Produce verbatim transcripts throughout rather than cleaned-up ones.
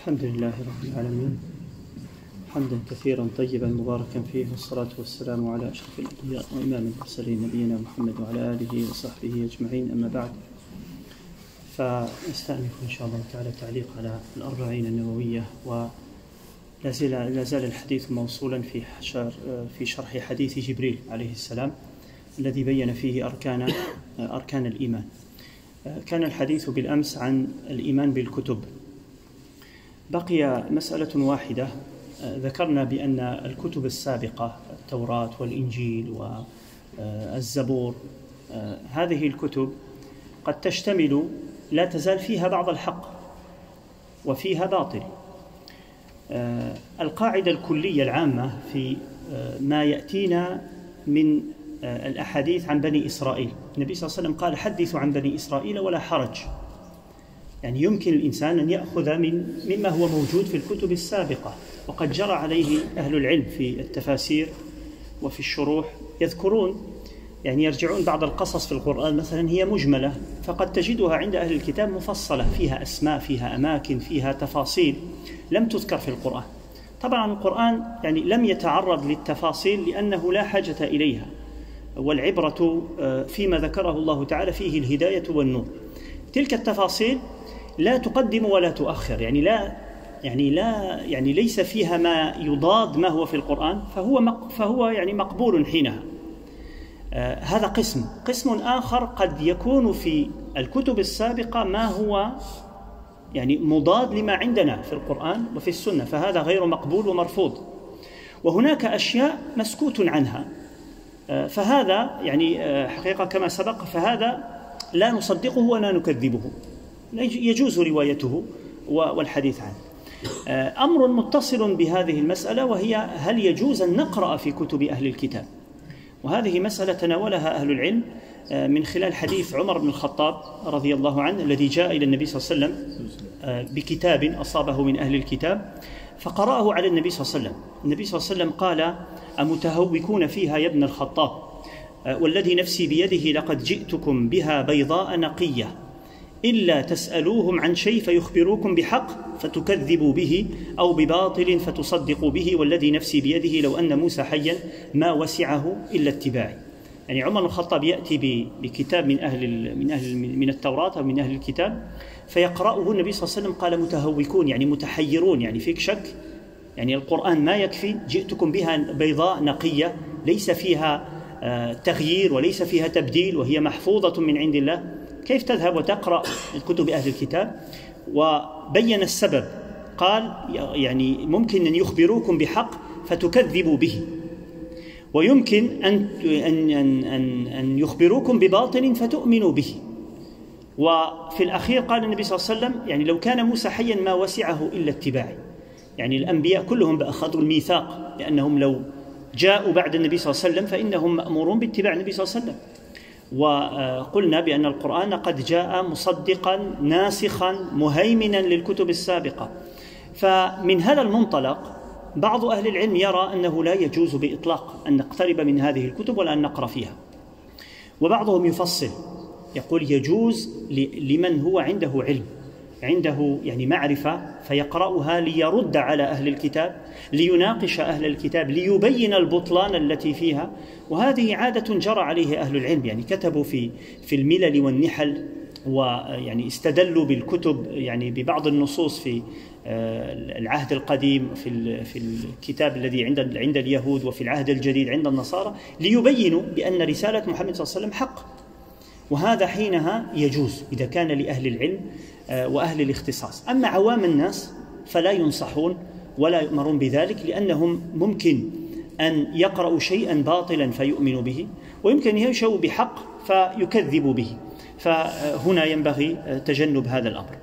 الحمد لله رب العالمين، حمدا كثيرا طيبا مباركا فيه، والصلاة والسلام على أشرف الأنبياء وإمام المرسلين نبينا محمد وعلى آله وصحبه أجمعين. أما بعد، فنستأنف إن شاء الله تعالى تعليق على الأربعين النووية، ولا زال الحديث موصولا في في شرح حديث جبريل عليه السلام الذي بين فيه أركان أركان الإيمان. كان الحديث بالأمس عن الإيمان بالكتب. بقي مسألة واحدة، ذكرنا بأن الكتب السابقة التوراة والإنجيل والزبور، هذه الكتب قد تشتمل، لا تزال فيها بعض الحق وفيها باطل. القاعدة الكلية العامة في ما يأتينا من الأحاديث عن بني إسرائيل، النبي صلى الله عليه وسلم قال: حدثوا عن بني إسرائيل ولا حرج. يعني يمكن الإنسان أن يأخذ من مما هو موجود في الكتب السابقة، وقد جرى عليه أهل العلم في التفاسير وفي الشروح، يذكرون يعني يرجعون بعض القصص في القرآن مثلا هي مجملة، فقد تجدها عند أهل الكتاب مفصلة، فيها أسماء، فيها أماكن، فيها تفاصيل لم تذكر في القرآن. طبعا القرآن يعني لم يتعرض للتفاصيل لأنه لا حاجة إليها، والعبرة فيما ذكره الله تعالى فيه الهداية والنور. تلك التفاصيل لا تقدم ولا تؤخر، يعني لا يعني لا يعني ليس فيها ما يضاد ما هو في القرآن، فهو فهو يعني مقبول حينها. آه هذا قسم. قسم آخر قد يكون في الكتب السابقة ما هو يعني مضاد لما عندنا في القرآن وفي السنة، فهذا غير مقبول ومرفوض. وهناك أشياء مسكوت عنها، آه فهذا يعني آه حقيقة كما سبق، فهذا لا نصدقه ولا نكذبه، يجوز روايته والحديث عنه. أمر متصل بهذه المسألة، وهي هل يجوز أن نقرأ في كتب أهل الكتاب؟ وهذه مسألة تناولها أهل العلم من خلال حديث عمر بن الخطاب رضي الله عنه الذي جاء إلى النبي صلى الله عليه وسلم بكتاب أصابه من أهل الكتاب فقرأه على النبي صلى الله عليه وسلم. النبي صلى الله عليه وسلم قال: أمتهوكون فيها يا ابن الخطاب، والذي نفسي بيده لقد جئتكم بها بيضاء نقية، إلا تسألوهم عن شيء فيخبروكم بحق فتكذبوا به، أو بباطل فتصدقوا به، والذي نفسي بيده لو أن موسى حيا ما وسعه إلا اتباعي. يعني عمر بن الخطاب يأتي بكتاب من أهل من أهل من التوراة أو من أهل الكتاب، فيقرأه النبي صلى الله عليه وسلم قال: متهوكون، يعني متحيرون، يعني فيك شك، يعني القرآن ما يكفي، جئتكم بها بيضاء نقية ليس فيها تغيير وليس فيها تبديل، وهي محفوظة من عند الله، كيف تذهب وتقرأ كتب أهل الكتاب؟ وبين السبب، قال: يعني ممكن أن يخبروكم بحق فتكذبوا به، ويمكن أن أن أن أن يخبروكم بباطل فتؤمنوا به. وفي الأخير قال النبي صلى الله عليه وسلم: يعني لو كان موسى حيا ما وسعه إلا اتباعي. يعني الأنبياء كلهم أخذوا الميثاق، لأنهم لو جاءوا بعد النبي صلى الله عليه وسلم فإنهم مأمورون باتباع النبي صلى الله عليه وسلم. وقلنا بأن القرآن قد جاء مصدقا ناسخا مهيمنا للكتب السابقة. فمن هذا المنطلق بعض أهل العلم يرى أنه لا يجوز بإطلاق أن نقترب من هذه الكتب ولا أن نقرأ فيها، وبعضهم يفصل يقول يجوز لمن هو عنده علم، عنده يعني معرفة، فيقرأها ليرد على أهل الكتاب، ليناقش أهل الكتاب، ليبين البطلان التي فيها. وهذه عادة جرى عليه أهل العلم، يعني كتبوا في في الملل والنحل، ويعني استدلوا بالكتب يعني ببعض النصوص في العهد القديم في في الكتاب الذي عند عند اليهود، وفي العهد الجديد عند النصارى، ليبينوا بأن رسالة محمد صلى الله عليه وسلم حق. وهذا حينها يجوز إذا كان لأهل العلم وأهل الاختصاص. أما عوام الناس فلا ينصحون ولا يؤمرون بذلك، لأنهم ممكن أن يقرأوا شيئا باطلا فيؤمنوا به، ويمكن أن يشوا بحق فيكذبوا به، فهنا ينبغي تجنب هذا الأمر.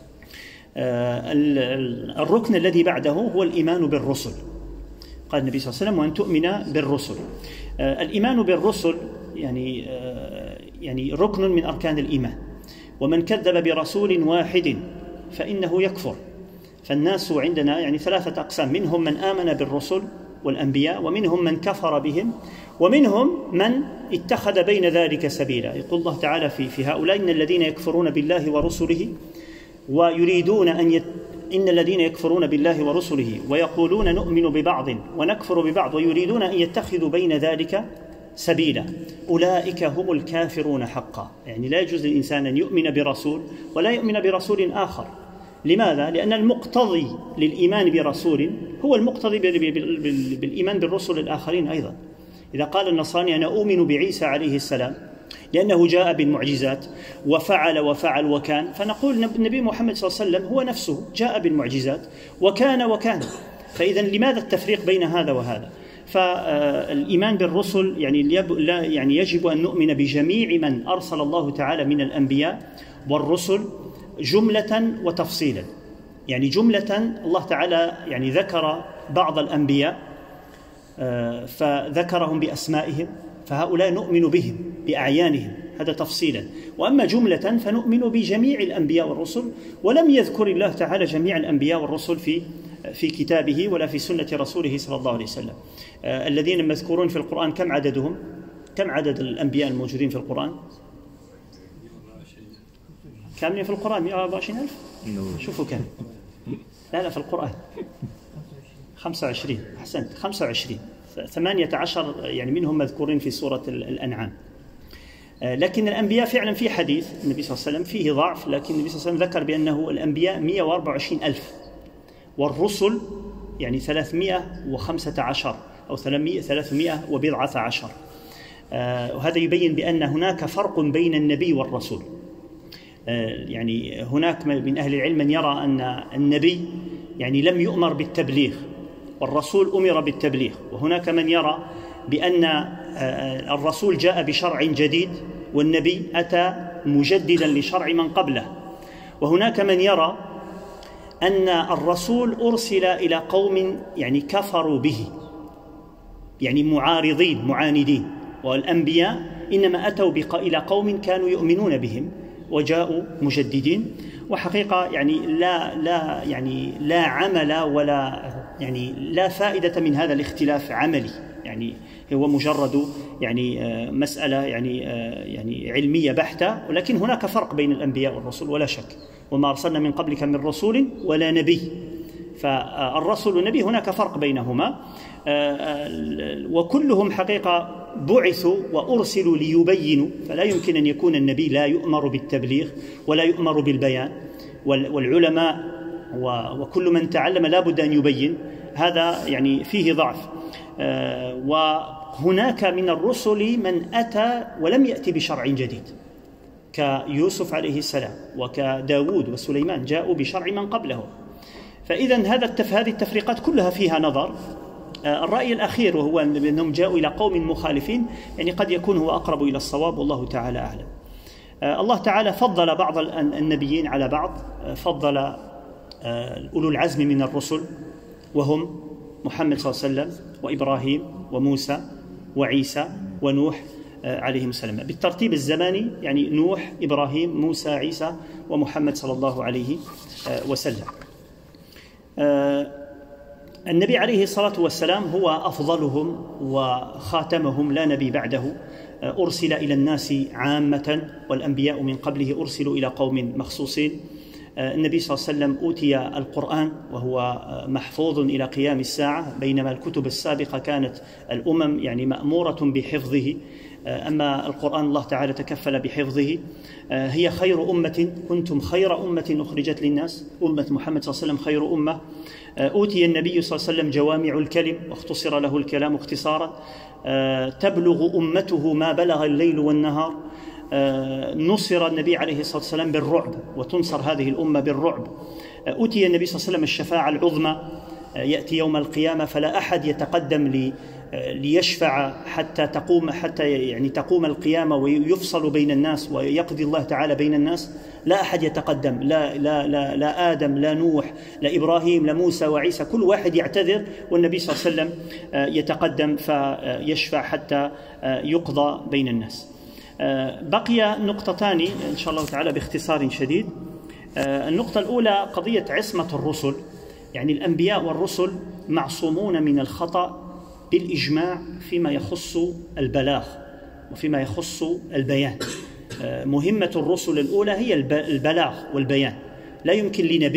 الركن الذي بعده هو الإيمان بالرسل. قال النبي صلى الله عليه وسلم: وأن تؤمن بالرسل. الإيمان بالرسل يعني يعني ركن من أركان الإيمان، ومن كذب برسول واحد فإنه يكفر. فالناس عندنا يعني ثلاثة أقسام: منهم من آمن بالرسل والأنبياء، ومنهم من كفر بهم، ومنهم من اتخذ بين ذلك سبيلا. يقول الله تعالى في في هؤلاء: إن الذين يكفرون بالله ورسله ويريدون أن إن الذين يكفرون بالله ورسله ويقولون نؤمن ببعض ونكفر ببعض ويريدون أن يتخذوا بين ذلك سبيلا أولئك هم الكافرون حقا. يعني لا يجوز للإنسان أن يؤمن برسول ولا يؤمن برسول آخر. لماذا؟ لأن المقتضي للإيمان برسول هو المقتضي بالإيمان بالرسل الآخرين أيضا. إذا قال النصراني أنا أؤمن بعيسى عليه السلام لأنه جاء بالمعجزات وفعل وفعل وكان، فنقول النبي محمد صلى الله عليه وسلم هو نفسه جاء بالمعجزات وكان وكان. فإذا لماذا التفريق بين هذا وهذا؟ فالإيمان بالرسل يعني يعني يجب أن نؤمن بجميع من أرسل الله تعالى من الأنبياء والرسل جملة وتفصيلا. يعني جملة الله تعالى يعني ذكر بعض الأنبياء فذكرهم بأسمائهم، فهؤلاء نؤمن بهم بأعيانهم، هذا تفصيلا. وأما جملة فنؤمن بجميع الأنبياء والرسل، ولم يذكر الله تعالى جميع الأنبياء والرسل في في كتابه ولا في سنة رسوله صلى الله عليه وسلم. آه الذين مذكورون في القرآن كم عددهم؟ كم عدد الأنبياء الموجودين في القرآن؟ كاملين في القرآن مئة وأربعة وعشرين ألف. شوفوا كم. لا لا في القرآن خمسة وعشرين. أحسنت، خمسة وعشرين. ثمانية عشر يعني منهم مذكورين في سورة الأنعام. آه لكن الأنبياء فعلا في حديث النبي صلى الله عليه وسلم فيه ضعف، لكن النبي صلى الله عليه وسلم ذكر بأنه الأنبياء مئة وأربعة وعشرين ألف والرسل يعني ثلاثمئة وخمسة عشر أو ثلاثمئة وبضعة عشر. آه وهذا يبين بأن هناك فرق بين النبي والرسول. آه يعني هناك من أهل العلم من يرى أن النبي يعني لم يؤمر بالتبليغ والرسول أمر بالتبليغ، وهناك من يرى بأن آه الرسول جاء بشرع جديد والنبي أتى مجددا لشرع من قبله، وهناك من يرى أن الرسول أرسل إلى قوم يعني كفروا به، يعني معارضين معاندين، والأنبياء إنما أتوا إلى قوم كانوا يؤمنون بهم وجاءوا مجددين. وحقيقة يعني لا لا يعني لا عمل ولا يعني لا فائدة من هذا الاختلاف عملي، يعني هو مجرد يعني مسألة يعني يعني علمية بحتة، ولكن هناك فرق بين الأنبياء والرسل ولا شك. وما أرسلنا من قبلك من رسول ولا نبي، فالرسول والنبي هناك فرق بينهما، وكلهم حقيقة بعثوا وأرسلوا ليبينوا، فلا يمكن أن يكون النبي لا يؤمر بالتبليغ ولا يؤمر بالبيان، والعلماء وكل من تعلم لا بد أن يبين، هذا يعني فيه ضعف. وهناك من الرسل من أتى ولم يأتي بشرع جديد كيوسف عليه السلام وكداود وسليمان جاءوا بشرع من قبله. فإذا هذا التف... هذه التفريقات كلها فيها نظر. الرأي الأخير وهو أنهم جاءوا إلى قوم مخالفين يعني قد يكون هو أقرب إلى الصواب والله تعالى أعلم. الله تعالى فضل بعض النبيين على بعض، فضل أولو العزم من الرسل وهم محمد صلى الله عليه وسلم وإبراهيم وموسى وعيسى ونوح عليهم السلام بالترتيب الزماني، يعني نوح إبراهيم موسى عيسى ومحمد صلى الله عليه وسلم. النبي عليه الصلاة والسلام هو أفضلهم وخاتمهم، لا نبي بعده، أرسل إلى الناس عامة، والأنبياء من قبله أرسلوا إلى قوم مخصوصين. النبي صلى الله عليه وسلم أوتي القرآن وهو محفوظ إلى قيام الساعة، بينما الكتب السابقة كانت الأمم يعني مأمورة بحفظه، أما القرآن الله تعالى تكفل بحفظه. هي خير أمة، كنتم خير أمة أخرجت للناس، أمة محمد صلى الله عليه وسلم خير أمة. أوتي النبي صلى الله عليه وسلم جوامع الكلم واختصر له الكلام اختصارا، تبلغ أمته ما بلغ الليل والنهار. نصر النبي عليه الصلاة والسلام بالرعب وتنصر هذه الأمة بالرعب. أوتي النبي صلى الله عليه وسلم الشفاعة العظمى، يأتي يوم القيامة فلا أحد يتقدم لي ليشفع حتى تقوم حتى يعني تقوم القيامة ويفصل بين الناس ويقضي الله تعالى بين الناس، لا أحد يتقدم، لا لا لا لا آدم لا نوح لا إبراهيم لا موسى وعيسى، كل واحد يعتذر والنبي صلى الله عليه وسلم يتقدم فيشفع حتى يقضى بين الناس. بقي نقطتان إن شاء الله تعالى باختصار شديد. النقطة الأولى قضية عصمة الرسل، يعني الأنبياء والرسل معصومون من الخطأ بالإجماع فيما يخص البلاغ وفيما يخص البيان. مهمة الرسل الأولى هي البلاغ والبيان، لا يمكن لنبي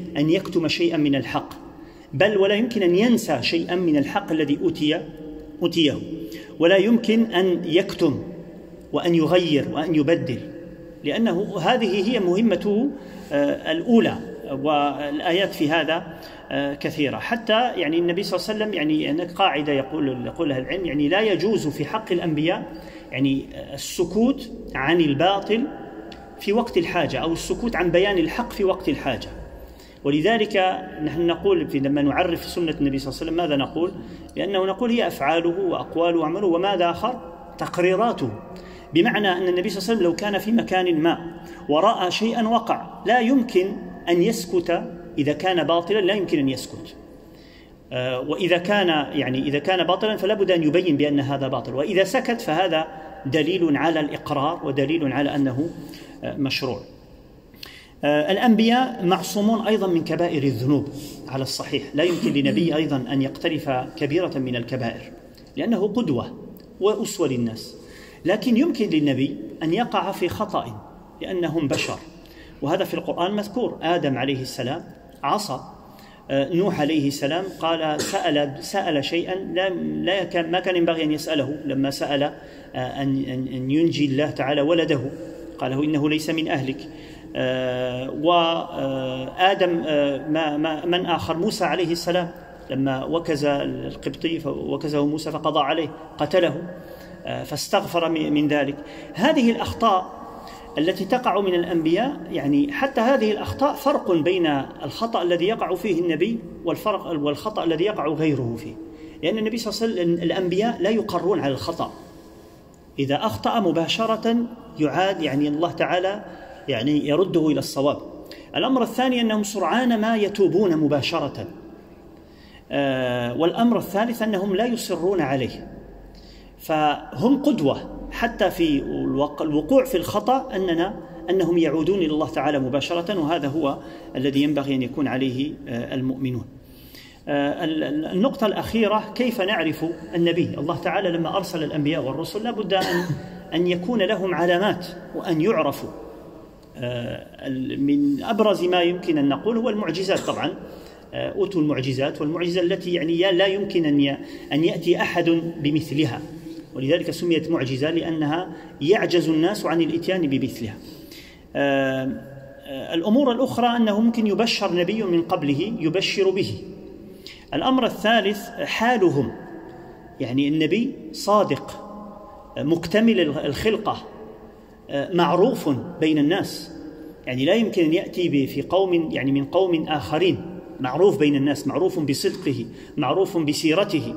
أن يكتم شيئا من الحق، بل ولا يمكن أن ينسى شيئا من الحق الذي أوتي أوتيه، ولا يمكن أن يكتم وأن يغير وأن يبدل، لأنه هذه هي مهمته الأولى. والآيات في هذا كثيرة، حتى يعني النبي صلى الله عليه وسلم يعني هناك قاعدة يقول يقولها العلم، يعني لا يجوز في حق الأنبياء يعني السكوت عن الباطل في وقت الحاجة، أو السكوت عن بيان الحق في وقت الحاجة. ولذلك نحن نقول لما نعرف سنة النبي صلى الله عليه وسلم ماذا نقول؟ لأنه نقول هي أفعاله وأقواله وعمله، وماذا آخر؟ تقريراته. بمعنى أن النبي صلى الله عليه وسلم لو كان في مكان ما ورأى شيئا وقع لا يمكن أن يسكت، إذا كان باطلا لا يمكن أن يسكت، وإذا كان يعني إذا كان باطلا فلا بد أن يبين بأن هذا باطل، وإذا سكت فهذا دليل على الإقرار ودليل على أنه مشروع. الأنبياء معصومون أيضا من كبائر الذنوب على الصحيح، لا يمكن لنبي أيضا أن يقترف كبيرة من الكبائر لأنه قدوة وأسوة للناس، لكن يمكن للنبي أن يقع في خطأ لأنهم بشر، وهذا في القرآن مذكور. آدم عليه السلام عصى، نوح عليه السلام قال سأل سأل شيئا لا لا كان ما كان ينبغي أن يسأله، لما سأل أن أن ينجي الله تعالى ولده قال له إنه ليس من أهلك. وآدم ما ما من آخر موسى عليه السلام لما وكز القبطي وكزه موسى فقضى عليه قتله فاستغفر من ذلك. هذه الأخطاء التي تقع من الأنبياء، يعني حتى هذه الأخطاء فرق بين الخطأ الذي يقع فيه النبي والفرق والخطأ الذي يقع غيره فيه، لأن النبي صلى الله عليه وسلم الأنبياء لا يقرون على الخطأ، إذا أخطأ مباشرة يعاد، يعني الله تعالى يعني يرده إلى الصواب. الأمر الثاني أنهم سرعان ما يتوبون مباشرة، آه والأمر الثالث أنهم لا يصرون عليه، فهم قدوة حتى في الوقوع في الخطأ أننا أنهم يعودون إلى الله تعالى مباشرة، وهذا هو الذي ينبغي أن يكون عليه المؤمنون. النقطة الأخيرة، كيف نعرف النبي؟ الله تعالى لما أرسل الأنبياء والرسل لابد أن أن يكون لهم علامات وأن يعرفوا. من أبرز ما يمكن أن نقول هو المعجزات. طبعا أوتوا المعجزات، والمعجزة التي يعني لا يمكن أن أن يأتي أحد بمثلها، ولذلك سميت معجزة لأنها يعجز الناس عن الإتيان بمثلها. الأمور الأخرى أنه ممكن يبشر نبي من قبله يبشر به. الأمر الثالث حالهم، يعني النبي صادق مكتمل الخلقة معروف بين الناس، يعني لا يمكن أن يأتي في قوم يعني من قوم آخرين، معروف بين الناس، معروف بصدقه، معروف بسيرته.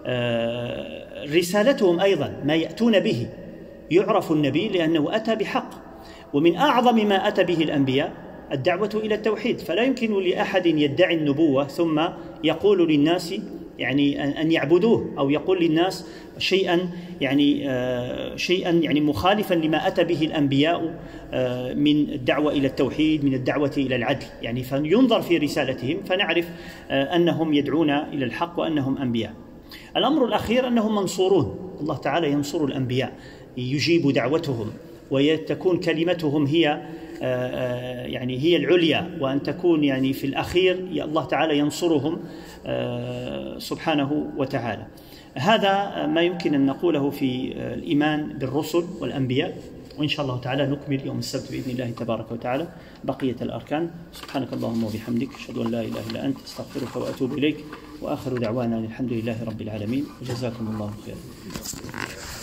رسالتهم أيضا ما يأتون به يعرف النبي لأنه أتى بحق، ومن أعظم ما أتى به الأنبياء الدعوة إلى التوحيد، فلا يمكن لأحد يدعي النبوة ثم يقول للناس يعني أن يعبدوه، أو يقول للناس شيئا يعني شيئا يعني مخالفا لما أتى به الأنبياء من الدعوة إلى التوحيد، من الدعوة إلى العدل، يعني فينظر في رسالتهم فنعرف أنهم يدعون إلى الحق وأنهم أنبياء. الأمر الأخير أنهم منصورون، الله تعالى ينصر الأنبياء، يجيب دعوتهم، وتكون كلمتهم هي يعني هي العليا، وأن تكون يعني في الأخير الله تعالى ينصرهم سبحانه وتعالى. هذا ما يمكن أن نقوله في الإيمان بالرسل والأنبياء، وإن شاء الله تعالى نكمل يوم السبت بإذن الله تبارك وتعالى بقية الأركان. سبحانك اللهم وبحمدك، أشهد أن لا إله إلا أنت، أستغفرك وأتوب إليك، وآخر دعوانا الحمد لله رب العالمين، وجزاكم الله خيرا.